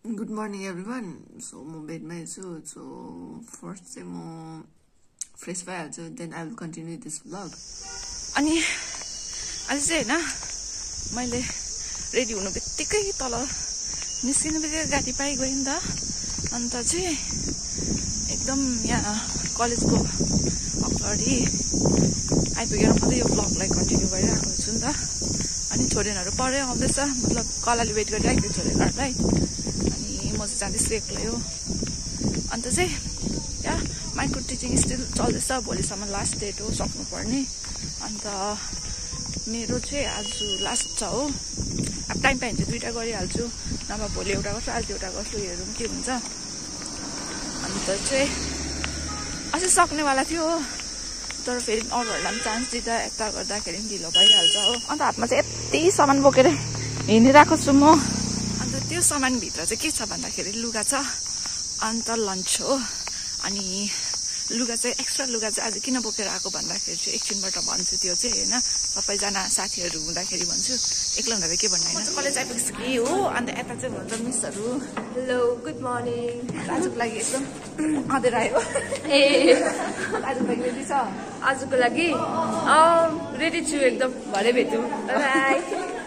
Good morning everyone. So I'm bedma छु. So first चाहिँ म fresh भइहाल्छु, then I will continue this vlog. अनि आज चाहिँ हैन मैले रेडी हुनु बित्तिकै तल निस्किनु बित्तिकै गाडी पाइ गए नि त। अनि त चाहिँ एकदम यहाँ कलेजको अगाडि आइपुगेर मात्रै यो vlogलाई कन्टिन्यू गरिरहेको छु नि त। अनि छोडेनहरु पढ्दै आउँदैछ, मतलब कलाले वेट गरिरहेको छोडेनहरुलाई। म चाहिँ जाँदैछु एक्लै हो। अन्त चाहिँ या माइक्रो टिचिङ स्टिल चल्दैछ, भोलिसम्म लास्ट डेट हो सक्नुपर्ने। अन्त मेरो चाहिँ आज लास्ट छ हो। अब टाइम पाइन्छ दुईटा गरिहाल्छु, नभए भोलि एउटा गर्छु आज एउटा गर्छु, हेरौँ के हुन्छ। अन्त चाहिँ अझै सक्नेवाला थियो, तर फेरि अरूहरूलाई पनि चान्स दिँदा यता गर्दाखेरि पनि ढिलो भइहाल्छ हो। अन्त हातमा चाहिँ यति सामान बोकेर हिँडिरहेको छु म। अन्त त्यो सामानभित्र चाहिँ के छ भन्दाखेरि लुगा छ, अन्त लन्च हो। अनि लुगा चाहिँ एक्स्ट्रा लुगा चाहिँ आज किन बोकेर आएको भन्दाखेरि चाहिँ एकछिनबाट भन्छु त्यो चाहिँ होइन। सबैजना साथीहरू हुँदाखेरि भन्छु, एक्लै हुँदा के भन्नु होइन। कलेज आइपुगेँ हो। अन्त यता चाहिँ हुनुहुन्छ मिसहरू। Hello good morning. आजको लागि एकदम अँधेर आयो ए आजको लागि रेडी छ? आजको लागि रेडी छु एकदम। भरे भेटौँ। बाई।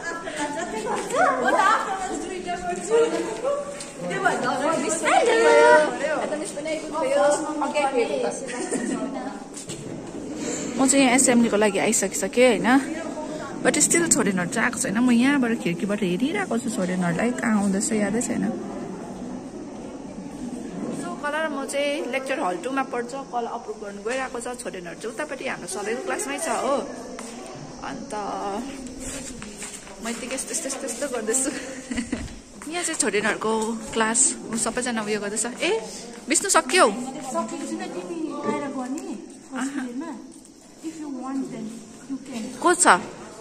म चाहिँ यहाँ एसेम्ब्लीको लागि आइसकिसकेँ होइन, बट स्टिल छोडेनहरू चाहिँ आएको छैन। म यहाँबाट खिड्कीबाट हेरिरहेको छु छोडेनहरूलाई कहाँ आउँदैछ, यादै छैन। सो कला र म चाहिँ लेक्चर हल 2 मा पढ्छ, कला अप्रुभ गर्नु गइरहेको छ। छोडेनहरू चाहिँ उतापट्टि हाम्रो सधैँको क्लासमै छ हो। अन्त म यतिकै यस्तो गर्दैछु। यहाँ चाहिँ छोडेनहरूको क्लास सबैजना उयो गर्दैछ। ए बिस्नु सक्यौ? को छ?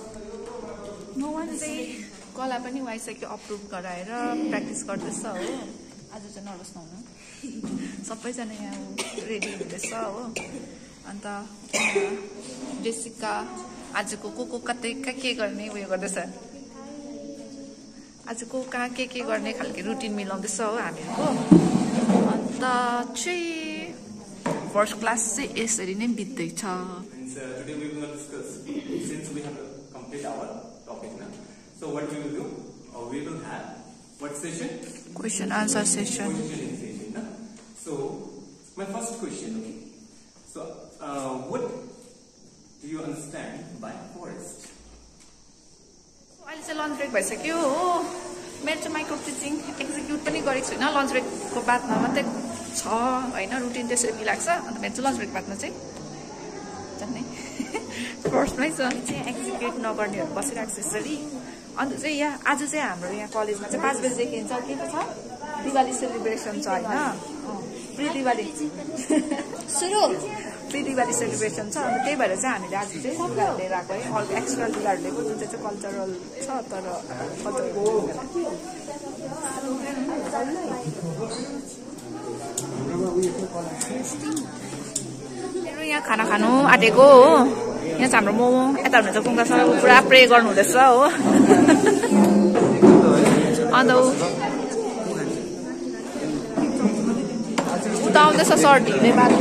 कला पनि आइसक्यो, अप्रुभ गराएर प्र्याक्टिस गर्दैछ हो। आज चाहिँ नर्भस नहुनु, सबैजना यहाँ रेडी हुँदैछ हो। अन्त जेसिका आजको को कतै के गर्ने उयो गर्दैछ। आजको कहाँ के गर्ने खालको रुटिन मिलाउँदैछ हो हामीहरूको। अन्त चाहिँ फर्स्ट क्लास चाहिँ यसरी नै बित्दैछ। Today we will discuss, since we have complete our topic now. So what we will do, we will have what session? Question answer session. Questioning session. Na? So my first question, okay. So what do you understand by forest? अहिले चाहिँ lunch brake भइसक्यो हो। मेरो चाहिँ micro teaching execute पनि गरेको छुइनँ, lunch ब्रेकको बादमा मात्रै छ होइन, रुटिन त्यसरी मिलाएको छ। अन्त मेरो चाहिँ लन्च ब्रेक बादमा चाहिँ जान्ने फर्स्टमै छ चाहिँ एक्जिक्युट नगर्नेहरू बसिरहेको छ यसरी। अन्त चाहिँ यहाँ आज चाहिँ हाम्रो यहाँ कलेजमा चाहिँ 5 बजीदेखि छ के छ, दिवाली सेलिब्रेसन छ होइन, प्रि दिवाली सेलिब्रेसन छ। अन्त त्यही भएर चाहिँ हामीले आज चाहिँ लुगाहरू लिएर आएको है, अर्को एक्स्ट्रा लुगाहरू लिएको जुन चाहिँ कल्चरल छ। तर मेरो यहाँ खाना खानु आँटेको हो। यहाँ चाहिँ हाम्रो मोमो, यता हुनुहुन्छ कुङ्का सर पुरा प्रे गर्नु हुँदैछ हो। अन्त उता आउँदैछ सर ढिलै बाटो।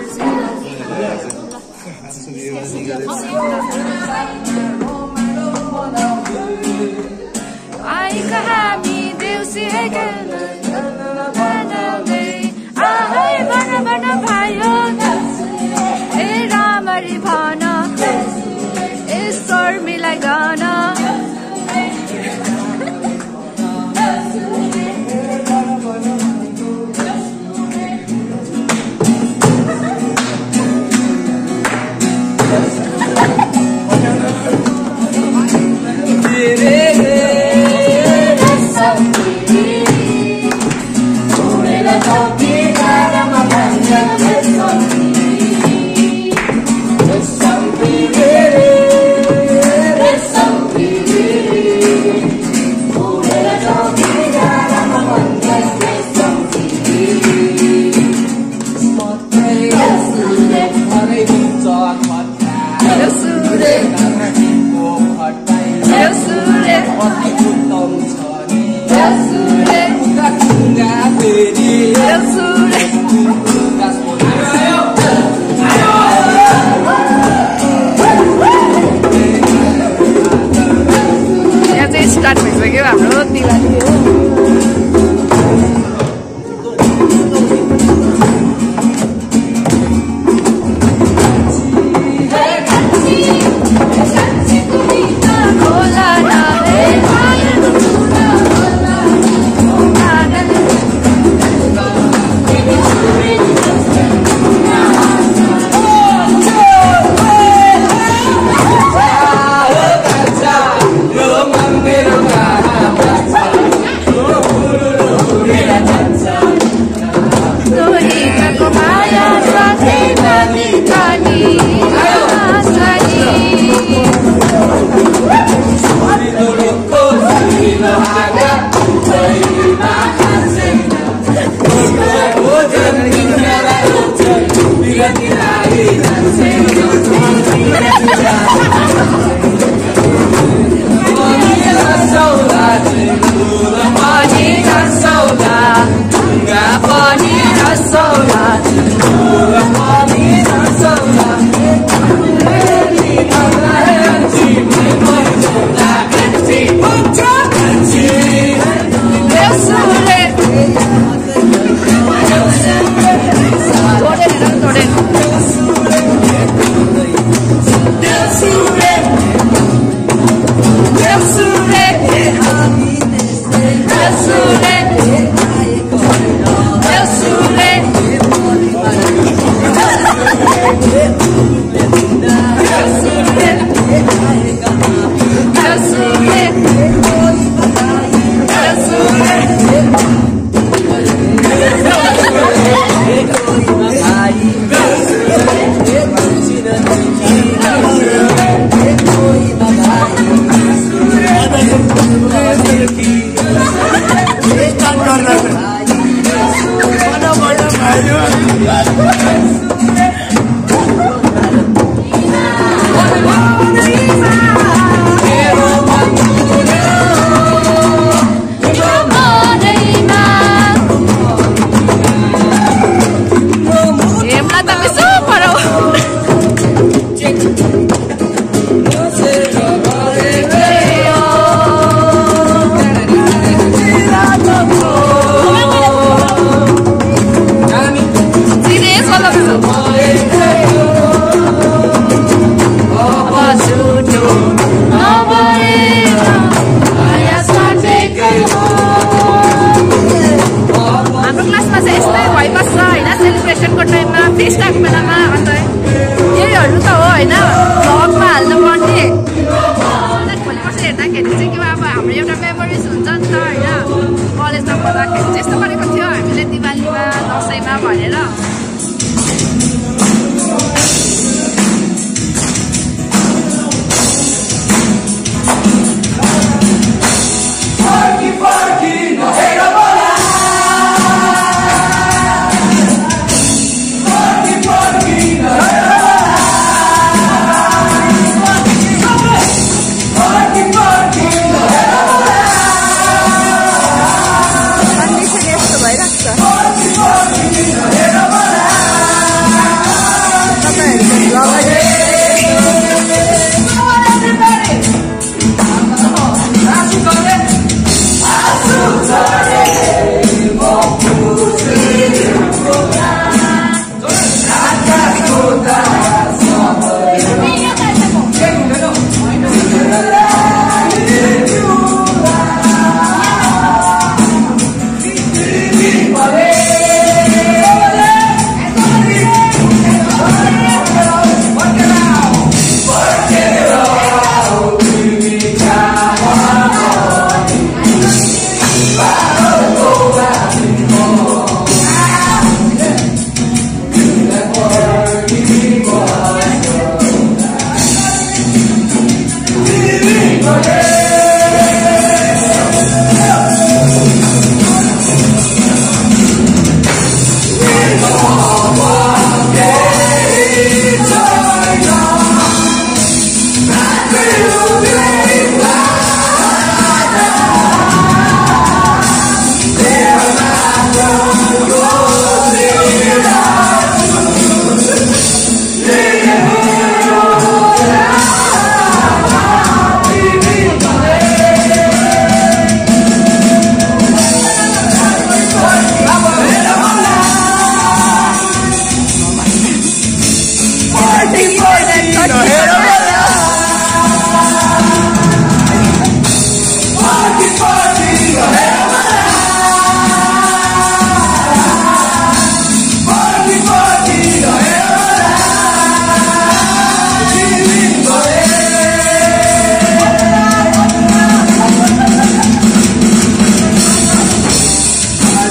आएका हामी देउसी भन भयो ए रामरी भन ईश्वर मिलाई गन। स्टार्ट भइसक्यो हाम्रो दिवाली हो।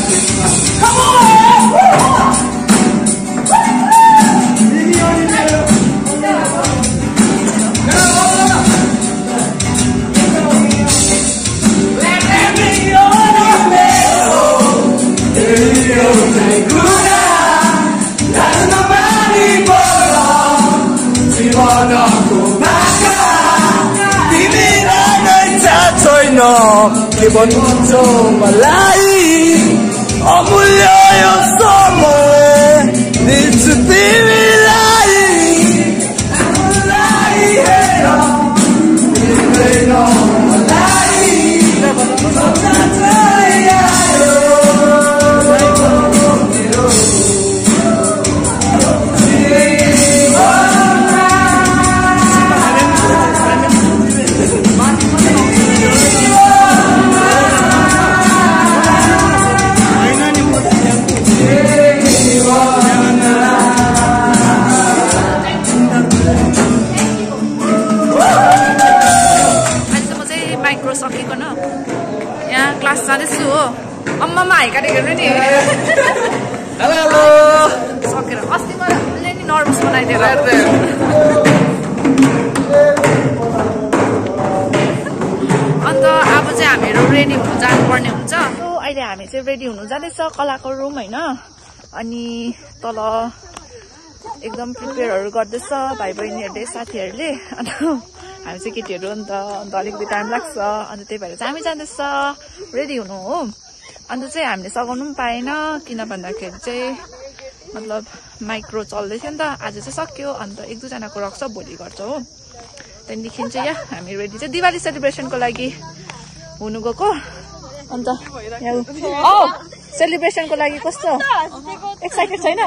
के भन्नुहुन्छ मलाई अमूल्य यो समय दिन्छु तिमीलाई जाँदैछु हो अम्मामा हाइकाटेको हेर्नु नि हेलो सकेर अस्ति मलाई नि नर्भस बनाइदिएर अन्त अब चाहिँ हामीहरू रेडी हुनु जानुपर्ने हुन्छ अहिले हामी चाहिँ रेडी हुनु जाँदैछ कलाको रुम होइन अनि तल एकदम प्रिपेयरहरू गर्दैछ भाइ बहिनीहरूले साथीहरूले अन्त हामी चाहिँ केटीहरू अन्त अलिकति टाइम लाग्छ अन्त त्यही भएर चाहिँ हामी जाँदैछ रेडी हुनु हो अन्त चाहिँ हामीले सघाउनु पनि पाएन किन भन्दाखेरि चाहिँ मतलब माइक्रो चल्दै थियो नि त आज चाहिँ सक्यो अन्त एक दुईजनाको रक्छ भोलि गर्छ हो त्यहाँदेखि चाहिँ यहाँ हामी रेडी चाहिँ दिवाली सेलिब्रेसनको लागि हुनु गएको अन्त सेलिब्रेसनको लागि कस्तो एक्साइटेड छैन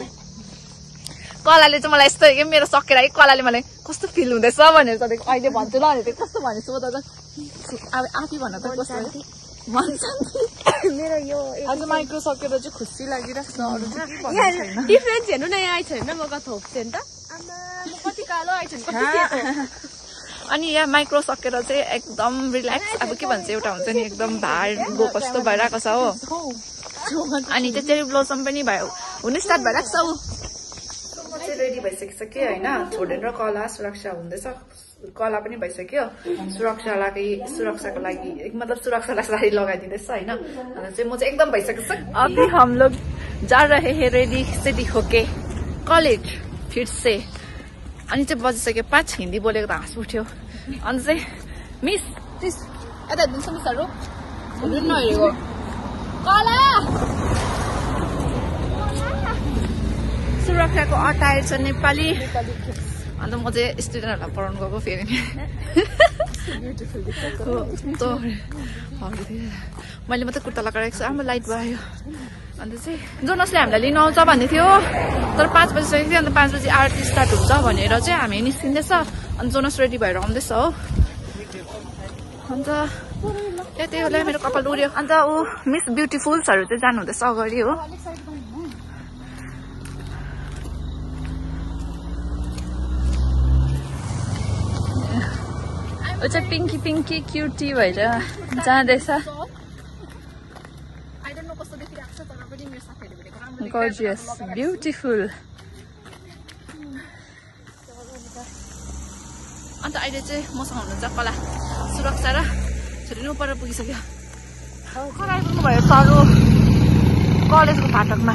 कलाले चाहिँ मलाई यस्तो के मेरो सकेर है कलाले मलाई कस्तो फिल हुँदैछ भनेर त अहिले भन्छु ल भने कस्तो भने सोध त अब आफै भन त कस्तो भन्छ मेरो यो आज माइक्रो सकेर चाहिँ खुसी लागिरहेको छ अरू चाहिँ के भन्नु छैन डिफरेन्स हेर्नु न यहाँ आइछ हैन म कता होप्छु नि त आमा कति कालो आइछ नि कति सेतो अनि यहाँ माइक्रो सकेर चाहिँ एकदम रिल्याक्स अब के भन्छ एउटा हुन्छ नि एकदम भार गो कस्तो भइरहेको छ हो अनि त्यो चेरी ब्लोसम पनि भयो हुनु स्टार्ट भइरहेको छ म चाहिँ रेडी भइसकिसकेँ होइन छोडेर कला सुरक्षा हुँदैछ कला पनि भइसक्यो सुरक्षाको लागि मतलब सुरक्षालाई साडी लगाइदिँदैछ होइन अन्त चाहिँ म चाहिँ एकदम भइसकेको छ अभी हम लोग जा रहे हैं रेडी सिटी होके कलेज फिर से अनि चाहिँ बजिसक्यो 5 हिन्दी बोलेको त हाँस उठ्यो अन्त चाहिँ मिस प्लिज यता दिन्छ मिसहरू नहेरेको कला सुरक्षाको अटायर छ नेपाली अन्त म चाहिँ स्टुडेन्टहरूलाई पढाउनु गएको फेरि मैले मात्रै कुर्ता लगाएको छु आमा लाइट भयो अन्त चाहिँ जोनसले हामीलाई लिनु आउँछ भन्दै थियो तर 5 बजिसकेको थियो अन्त 5 बजी आरती स्टार्ट हुन्छ भनेर चाहिँ हामी निस्किँदैछ अन्त जोनस रेडी भएर आउँदैछ हो अन्त त्यही होला मेरो कपाल उड्यो अन्त ऊ मिस ब्युटिफुल्सहरू चाहिँ जानुहुँदैछ अगाडि हो ऊ चाहिँ पिङ्की पिङ्की क्युटी भएर जाँदैछ Gorgeous, beautiful. अन्त अहिले चाहिँ मसँग हुनुहुन्छ कला सुरक्षा र छोरी पर पुगिसक्यो कला आइपुग्नु भयो तल कलेजको फाटकमा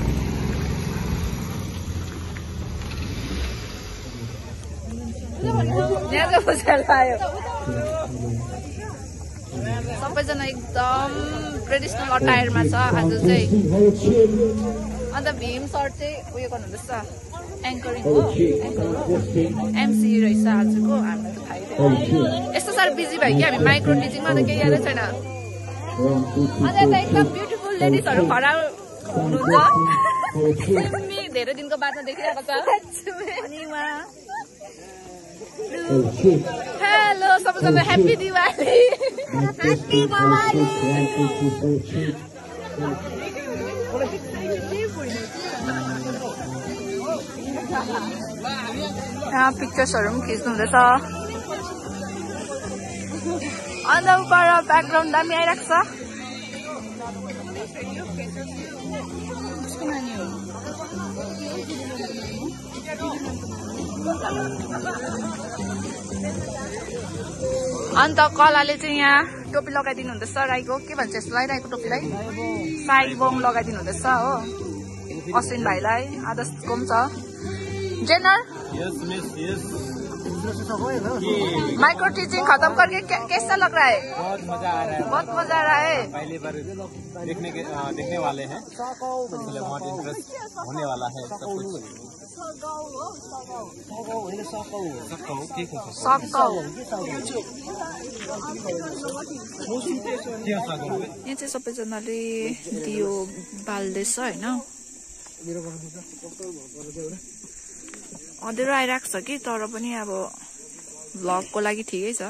सबैजना एकदम ट्रेडिसनल अटायरमा छ आज चाहिँ अन्त भीम सर चाहिँ उयो गर्नुहुँदैछ एङ्करिङ हो एमसी रहेछ आजको हामीलाई त थाहै थिएन यस्तो साह्रो बिजी भयो कि हामी माइक्रो टिचिङमा त केही यादै छैन अन्त यता एकदम ब्युटिफुल लेडिजहरू खडा हुनुहुन्छ धेरै दिनको बादमा देखिरहेको छ अनि उहाँ हेलो सबैजना ह्याप्पी दिवाली ह्याप्पी दिवाली यहाँ पिक्चर्सहरू पनि खिच्नु हुँदैछ अन्त उपर ब्याकग्राउन्ड दामी आइरहेको छ अन्त कलाले चाहिँ यहाँ टोपी लगाइदिनु हुँदैछ राईको के भन्छ यसलाई राईको टोपीलाई साइबोङ लगाइदिनु हुँदैछ हो अश्विन भाइलाई आदर्शको पनि छ जेनर माइक्रो टीचिंग खत्म करके कैसा लग रहा है बहुत मजा आ रहा है पहली बार देखने वाले हैं बहुत इंटरेस्ट होने वाला है सब कुछ यहाँ चाहिँ सबैजनाले दियो बाल्दैछ होइन अँध्यारो आइरहेको छ कि तर पनि अब भ्लगको लागि ठिकै छ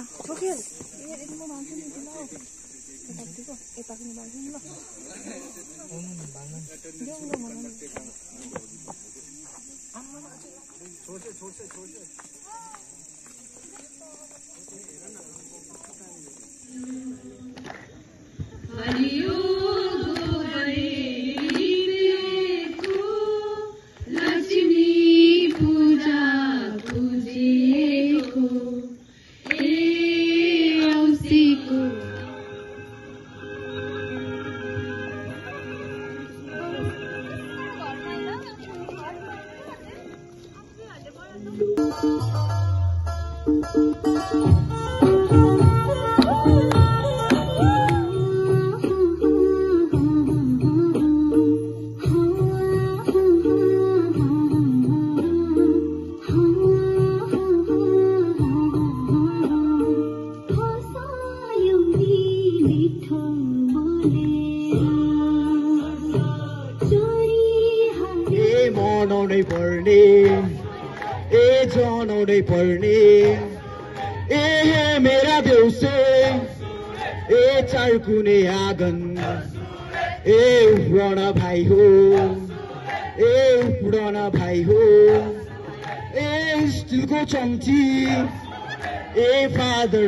मेरा देउसे ए चारकुने आँगन ए उफ्रन भाइ हो ए उफ्रन भाइ हो ए स्टिलको चम्ची ए फादर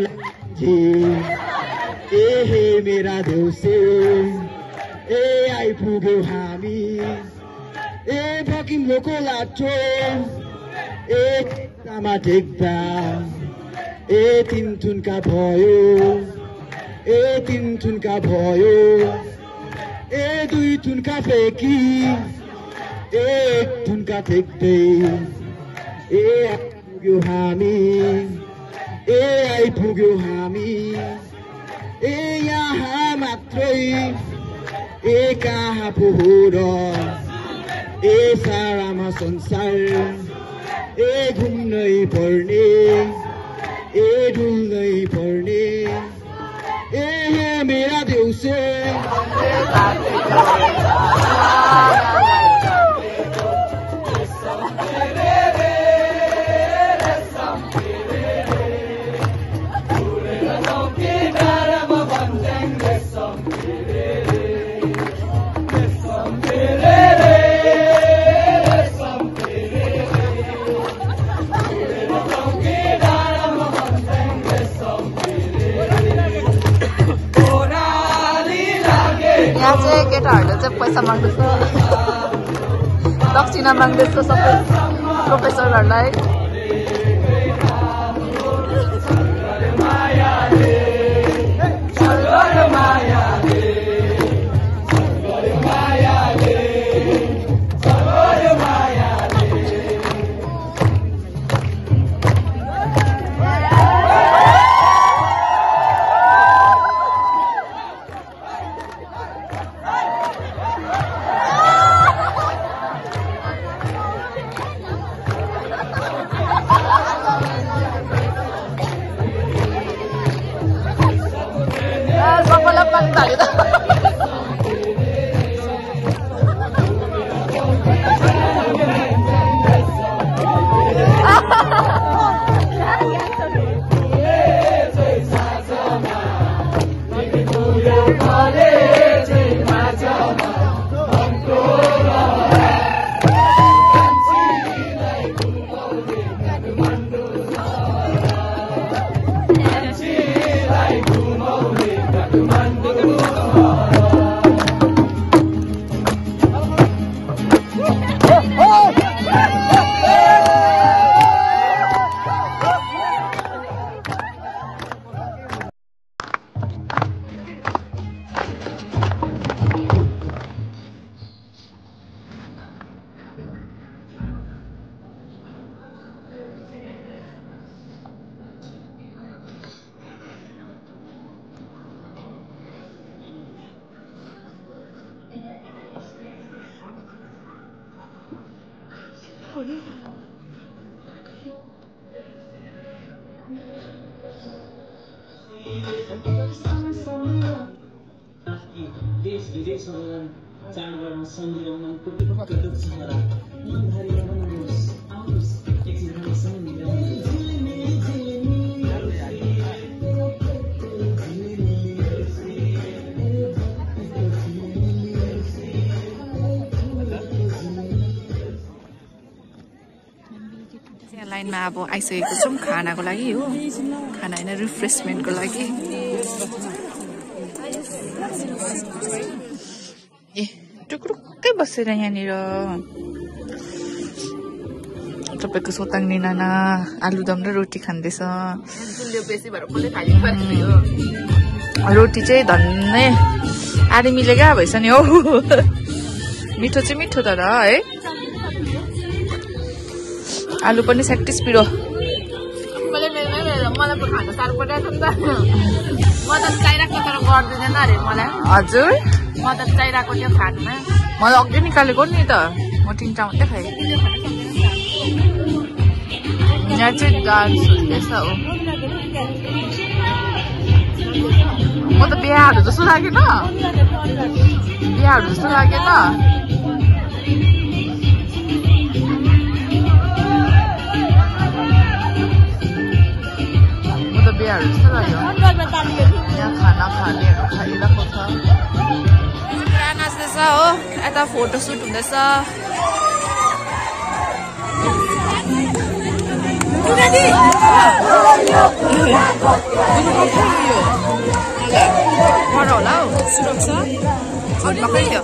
ए हे मेरा देउसे ए आइपुग्यो हामी ए बकिमलोको लाटो ए तामा टेक्दा ए तीन थुनका भयो ए तीन थुनका भयो ए दुई थुनका फेकी एक थुनका टेक्दै ए आइपुग्यो हामी ए आइपुग्यो हामी ए यहाँ मात्रै ए कहाँ पो हो र ए सारामा संसार ए घुम्नै पर्ने ए डुल्नै पर्ने ए मेरा देउसे यहाँ चाहिँ केटाहरूले चाहिँ पैसा माग्दैछ दक्षिणा माग्दैछ सबै प्रोफेसरहरूलाई देश विदेशमा चाडबाडमा सम्झिँदै कतक छरा मनभरि रमाउनुहोस् आउनुहोस् एकछिन हामीसँग लाइनमा अब आइसकेको छौँ खानाको लागि हो खाना हैन रिफ्रेशमेन्टको लागि ए टुक्रुक्कै बसेर यहाँनिर तपाईँको सोताङ्ने नाना आलुदम र रोटी खाँदैछ रोटी चाहिँ धन्नै आधी मिलेगा भएछ नि हौ मिठो चाहिँ मिठो तर है आलु पनि 36 पिरो मलाई पो खान साह्रो परिरहेको छ नि त मदत चाहिरहेको तर गर्दैन अरे मलाई हजुर मदत चाहिरहेको थियो खानुमा मलाई अघि निकालेको नि त म 3टा मात्रै खाएँ यहाँ चाहिँ डान्स हुँदैछ हो म त बिहाहरू जस्तो लागेन बिहाहरू जस्तो लागेन बिहाहरू जस्तो लाग्यो यहाँ खाना खानेहरू खाइरहेको छ पुरा नाच्दैछ हो यता फोटोसुट हुँदैछ होला हौ सुरक्षा पक्रियो